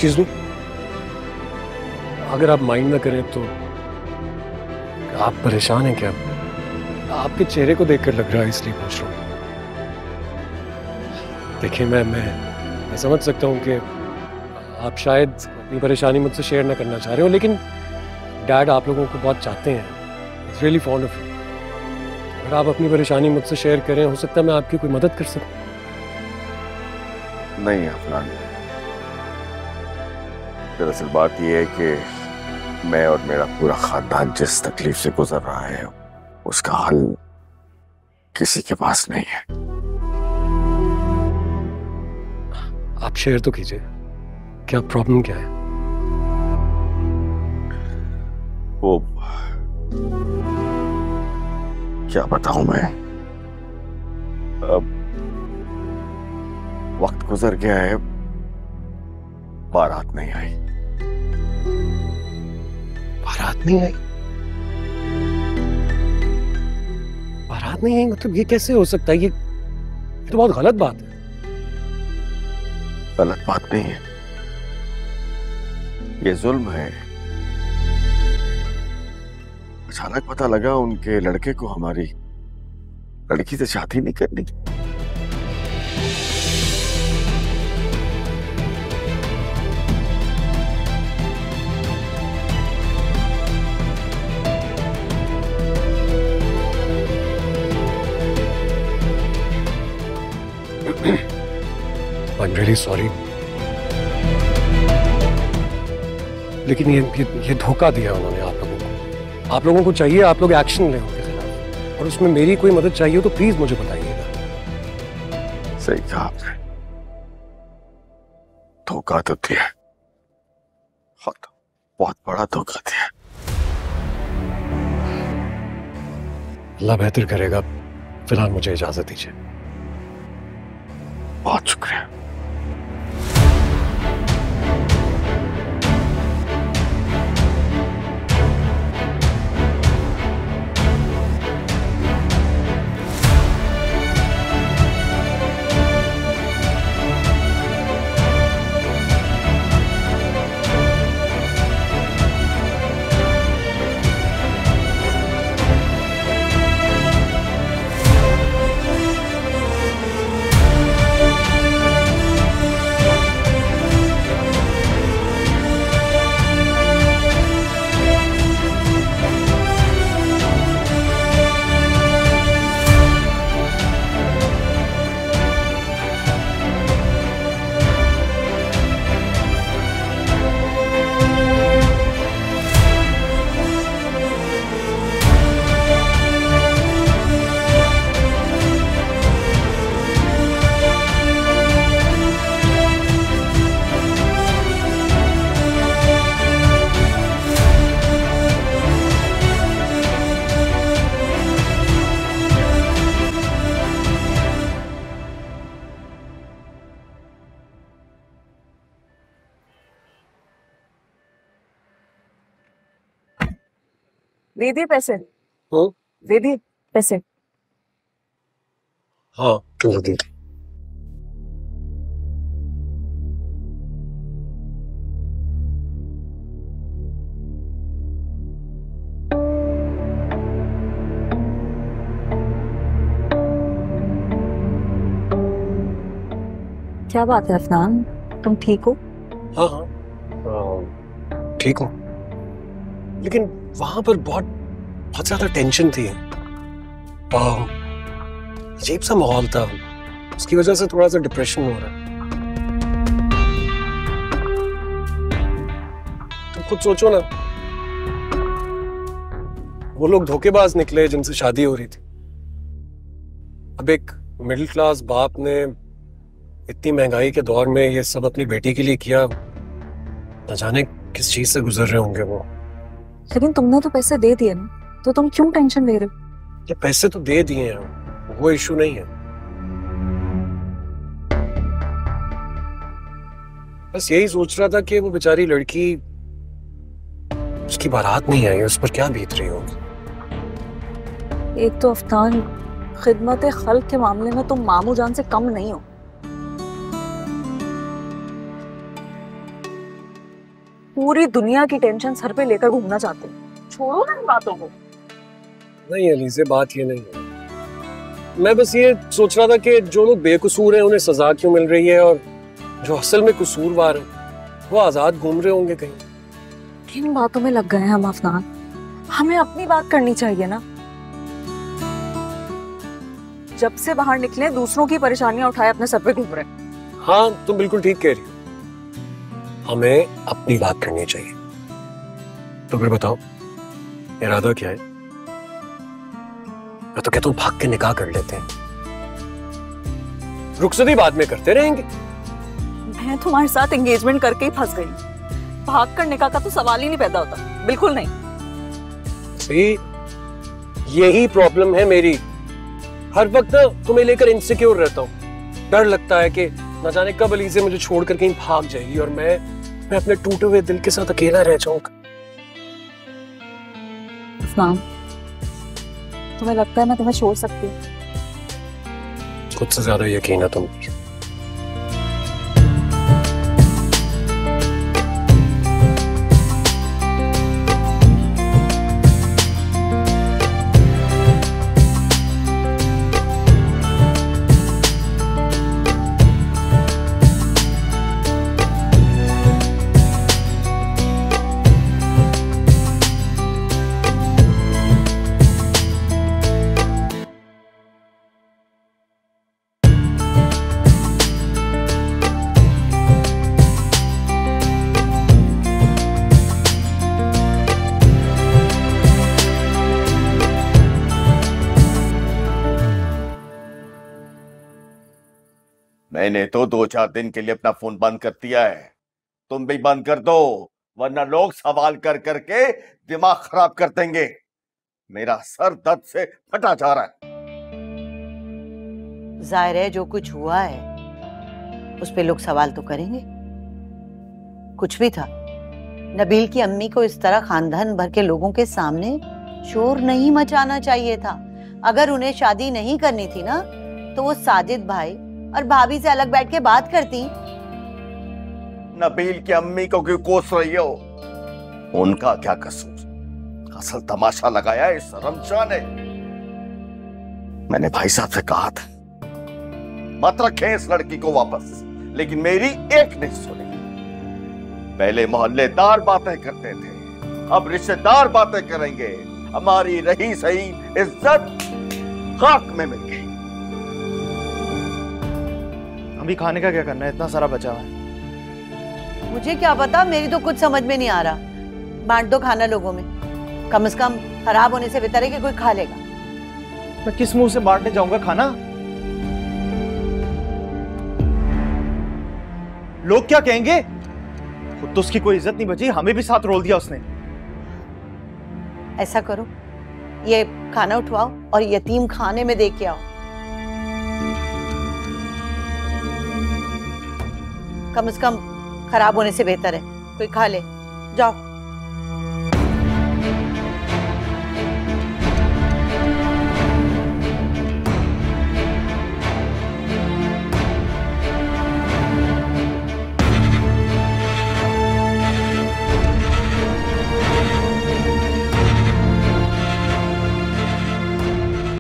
Excuse me, अगर आप mind ना करें तो आप परेशान हैं क्या? आपके चेहरे को देखकर लग रहा है, इसलिए पूछ रहा हूँ। देखिए मैं समझ सकता हूँ कि आप शायद अपनी परेशानी मुझसे शेयर ना करना चाह रहे हो, लेकिन डैड आप लोगों को बहुत चाहते हैं। It's really fond of you. अगर आप अपनी परेशानी मुझसे शेयर करें, हो सकता है मैं आपकी कोई मदद कर सकूं। नहीं अफनान, दरअसल बात यह है कि मैं और मेरा पूरा खानदान जिस तकलीफ से गुजर रहा है उसका हल किसी के पास नहीं है। आप शेयर तो कीजिए, क्या प्रॉब्लम क्या है? वो क्या बताऊं मैं, अब वक्त गुजर गया है, बारात नहीं आई। बारात नहीं आई? बारात नहीं आई मतलब ये कैसे हो सकता है? ये तो बहुत गलत बात है। गलत बात नहीं है, ये जुल्म है। अचानक पता लगा उनके लड़के को हमारी लड़की से शादी नहीं करनी। I'm really sorry. लेकिन ये धोखा दिया उन्होंने आप लोगों को। आप लोगों को चाहिए आप लोग एक्शन लें उनके खिलाफ, और उसमें मेरी कोई मदद चाहिए हो तो प्लीज मुझे बताइएगा। सही कहा आपने, धोखा तो दिया, बहुत बड़ा धोखा दिया। अल्लाह बेहतर करेगा। फिलहाल मुझे इजाजत दीजिए। बहुत शुक्रिया। दे दिए पैसे? हाँ दे दिए पैसे? हाँ क्यों दी? क्या बात है अफनान, तुम ठीक हो? हाँ हाँ ठीक हूँ, लेकिन वहां पर बहुत ज्यादा टेंशन थी। अजीब सा माहौल था, उसकी वजह से थोड़ा सा डिप्रेशन हो रहा है। तुम खुद सोचो ना, वो लोग धोखेबाज निकले जिनसे शादी हो रही थी। अब एक मिडिल क्लास बाप ने इतनी महंगाई के दौर में ये सब अपनी बेटी के लिए किया, न जाने किस चीज से गुजर रहे होंगे वो। लेकिन तुमने तो पैसे दे दिए ना, तो तुम क्यों टेंशन ले रहे हो? ये पैसे तो दे दिए हैं, वो इशू नहीं है। बस यही सोच रहा था कि वो बेचारी लड़की, उसकी बारात नहीं आई, उस पर क्या बीत रही होगी। एक तो अफनान, खिदमत खल्क के मामले में तुम मामू जान से कम नहीं हो। पूरी दुनिया की टेंशन सर पे लेकर घूमना चाहते हो। छोड़ो ना इन बातों को। नहीं अलीज़े, बात ये नहीं है। मैं बस ये सोच रहा था कि जो लोग बेकसूर हैं उन्हें सजा क्यों मिल रही है, और जो असल में कसूरवार हैं वो आजाद घूम रहे होंगे कहीं। किन बातों में लग गए हैं हम अफनान? हमें अपनी बात करनी चाहिए ना। जब से बाहर निकले दूसरों की परेशानियां उठाए अपने सर पे घूम रहे हैं। हाँ, तुम बिल्कुल ठीक कह रही हो, हमें अपनी बात करनी चाहिए। तो फिर बताओ इरादा क्या है? मैं तो कहता हूँ भाग के निकाह कर लेते हैं, रुखसती बाद में करते रहेंगे। मैं तुम्हारे साथ एंगेजमेंट करके ही फंस गई। भाग कर निकाह का तो सवाल ही नहीं पैदा होता, बिल्कुल नहीं। सही, यही प्रॉब्लम है मेरी। हर वक्त ना तुम्हें लेकर इनसिक्योर रहता हूँ। डर लगता है कि न जाने कब अलीज़े मुझे छोड़कर कहीं भाग जाएगी और मैं अपने टूटे हुए दिल के साथ अकेला रह जाऊंगा। अफनान, तुम्हें लगता है मैं तुम्हें छोड़ सकती हूँ? खुद से ज्यादा यकीन है तुम। मैंने तो 2-4 दिन के लिए अपना फोन बंद कर दिया है। तुम भी बंद कर दो, वरना लोग सवाल कर करके दिमाग खराब कर देंगे। मेरा सर दर्द से फटा जा रहा है। जाहिर है जो कुछ हुआ है उस पे लोग सवाल तो करेंगे। कुछ भी था, नबील की अम्मी को इस तरह खानदान भर के लोगों के सामने शोर नहीं मचाना चाहिए था। अगर उन्हें शादी नहीं करनी थी ना तो वो साजिद भाई और भाभी से अलग बैठ के बात करती। नबील की अम्मी को क्यों कोस रही हो? उनका क्या कसूर? असल तमाशा लगाया इस रमजान ने। मैंने भाई साहब से कहा था मत रखें इस लड़की को वापस, लेकिन मेरी एक नहीं सुनी। पहले मोहल्लेदार बातें करते थे, अब रिश्तेदार बातें करेंगे। हमारी रही सही इज्जत खाक में मिल गई। अभी खाने का क्या करना है? इतना सारा बचा हुआ है। मुझे क्या पता, मेरी तो कुछ समझ में नहीं आ रहा। बांट दो खाना लोगों में, कम से कम खराब होने से बेहतर है कि कोई खा लेगा। मैं किस मुंह से बांटने जाऊंगा खाना? लोग क्या कहेंगे? खुद तो उसकी कोई इज्जत नहीं बची, हमें भी साथ रोल दिया उसने। ऐसा करो, ये खाना उठवाओ और यतीम खाने में दे के आओ। कम से कम खराब होने से बेहतर है, कोई खा ले। जाओ।